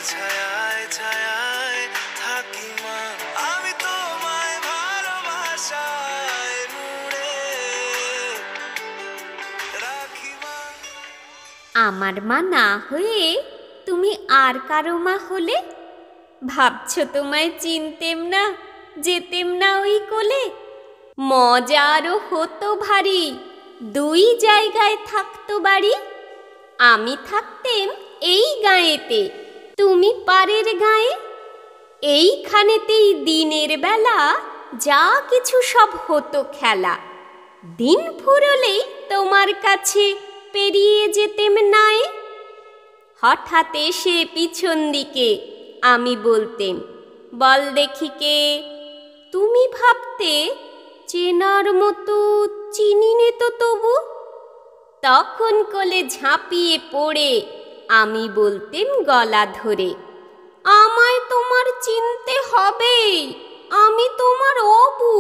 ছায়ায় ছায়ায় থাকি মা, আমি তোমায় ভালোবাসায় মুড়ে রাখি মা। আমার মা না হয়ে তুমি আর কারো মা হলে? ভাবছো তোমায় চিনতেম না, যেতেম না ওই কোলে? মজা আরো হতো ভারী, দুই জায়গায় থাকতো বাড়ি। আমি থাকতেম এই গাঁয়েতে, তুমি পারের গাঁয়ে। এইখানেতেই দিনের বেলা যা কিছু সব হতো খেলা। দিন ফুরলেই তোমার কাছে পেরিয়ে যেতেম নায়ে। হঠাৎ এসে পিছন দিকে আমি বলতেম, বল দেখি কে? তুমি ভাবতে চেনার মতো চিনিনে তো তবু। তখন কোলে ঝাঁপিয়ে পড়ে আমি বলতেম গলা ধরে, আমায় তোমার চিনতে হবে, আমি তোমার অবু।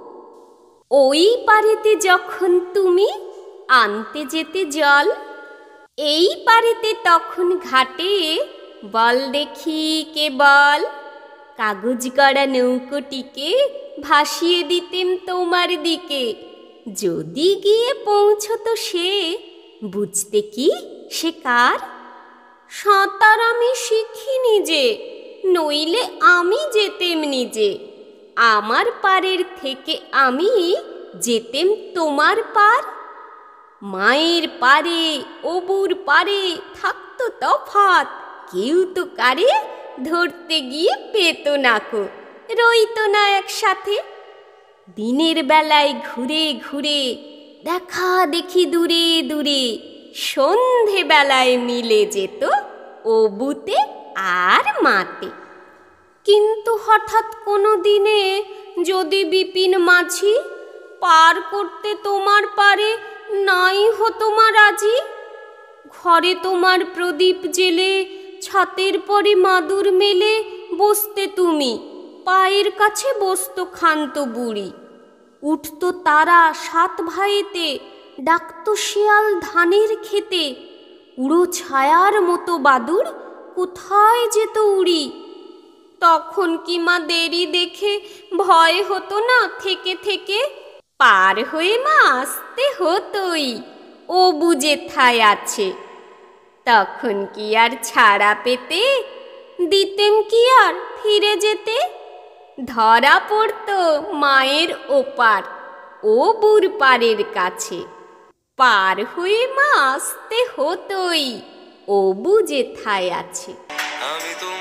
ওই পারেতে যখন তুমি আনতে যেতে জল, এই পারেতে তখন ঘাটে বল দেখি কে বল। কাগজ গড়া নৌকোটিকে ভাসিয়ে দিতেম তোমার দিকে। যদি গিয়ে পৌঁছতো সে, বুঝতে কি সে কার? সাঁতার আমি শিখিনি যে, নইলে আমি যেতেম নিজে। আমার পারের থেকে আমি যেতেম তোমার পার। মায়ের পারে অবুর পারে থাকতো তফাত, কেউ তো কারে ধরতে গিয়ে পেত না কো, রইতো না একসাথে। দিনের বেলায় ঘুরে ঘুরে দেখা দেখি দূরে দূরে, সন্ধে বেলায় মিলে যেত অবুতে আর মাতে। কিন্তু হঠাৎ কোনো দিনে যদি বিপিন মাঝি পার করতে তোমার পারে নাই হতো মা রাজি, ঘরে তোমার প্রদীপ জেলে ছাতের পরে মাদুর মেলে বসতে তুমি, পায়ের কাছে বসতো ক্ষান্ত বুড়ি। উঠতো তারা সাত ভাইতে, ডাকতো শিয়াল ধানের খেতে। উড়ো ছায়ার মতো বাদুর কোথায় যেত উড়ি। তখন কি মা দেরি দেখে ভয় হতো না থেকে থেকে? পার হয়ে মা আসতে হতোই, ও বুঝে ঠায় আছে। তখন কি আর ছাড়া পেতে, দিতেম কি আর ফিরে যেতে? ধরা পড়তো মায়ের ওপার, ও বুর পারের কাছে। পার হয়ে মা আসতে হতোই, ও বুঝে ঠায় আছে। আমি তোমায়